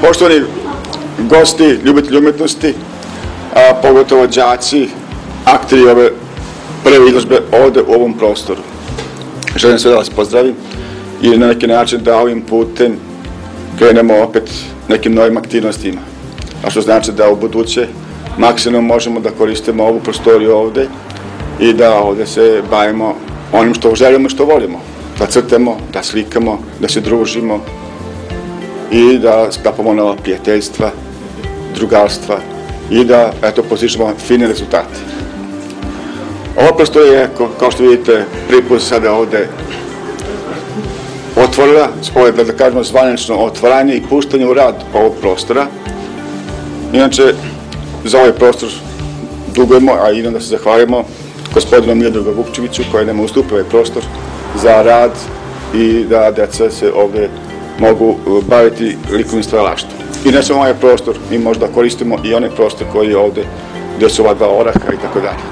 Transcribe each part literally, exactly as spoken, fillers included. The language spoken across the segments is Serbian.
Poštovani gosti, ljubitelji umetnosti, a pogotovo đaci, akteri ove prve izložbe ovde u ovom prostoru. Želim sve da vas pozdravim i na neki način da ovim putem krenemo opet nekim novim aktivnostima. A što znači da u buduće maksimum možemo da koristimo ovu prostoriju ovde i da ovde se bavimo onim što želimo i što volimo. Da crtamo, da slikamo, da se družimo i da sklapamo nova prijateljstva, drugarstva i da, eto, postižemo fine rezultate. Ova prostorija je, kao što vidite, prvi put sada ovde otvorila, ovo je, da kažemo, zvanično otvaranje i puštanje u rad ovog prostora. Inače, za ovaj prostor dugujemo, a idem da se zahvalimo gospodinu Miodragu Vukčeviću koji nam ustupio ovaj prostor za rad i da deca se ovde mogu baviti likovnim stvaralaštvom. I ne samo ovaj prostor, mi možda koristimo i onaj prostor koji je ovde, gde su ova dva oraha i tako dalje.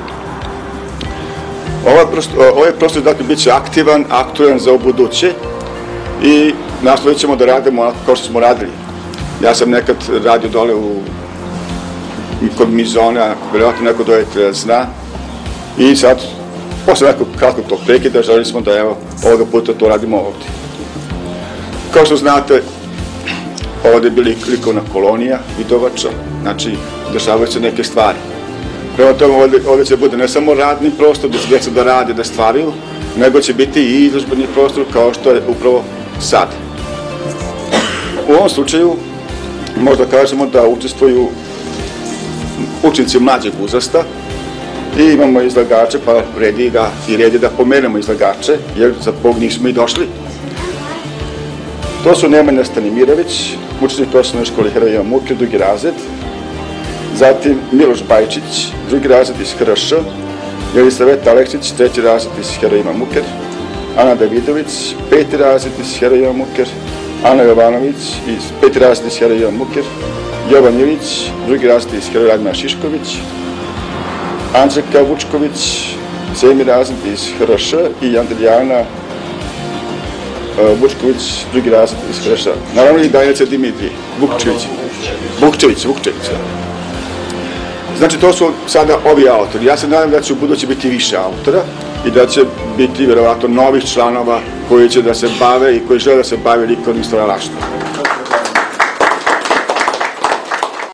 Ovaj prostor, dakle, bit će aktivan, aktualan za ubuduće i nastavit ćemo da radimo onako kao što smo radili. Ja sam nekad radio dole kod Mizona, verovatno neko dojete zna, i sad, posle nekog kratkog tog prekida, želeli smo da, evo, ovoga puta to radimo ovde. Kao što znate, ovde je bila likovna kolonija Vidovača, znači, dešavaju se neke stvari. Prema tome, ovde će bude ne samo radni prostor, da se djeca da rade, da stvaraju, nego će biti i izložbeni prostor kao što je upravo sad. U ovom slučaju, možda kažemo da učestvuju učenici mlađeg uzrasta i imamo izlagače, pa redi ga i redi da pomenemo izlagače, jer za Bog nismo i došli. To su Nemanja Stanimirović, učenik osnovne škole Heroj Ivan Mukir, drugi razred, zatim Miloš Bajčić, drugi razred iz H R Š, Jelisaveta Aleksić, treći razred iz Heroj Ivan Mukir, Ana Davidović, peti razred iz Heroj Ivan Mukir, Ana Jovanović, peti razred iz Heroj Ivan Mukir, Jovan Ilić, drugi razred iz Heroj Radmila Šišković, Anđelka Vučković, sedmi razred iz H R Š i Andrijana Vučković, drugi razred iz H R Š. Naravno i Danica Dimitrij Vukčević. Vukčević, Vukčević. Znači, to su sada ovi autori. Ja se nadam da će u buduće biti više autora i da će biti, verovatno, novih članova koji će da se bave i koji žele da se bave likovnim stvaralaštvom.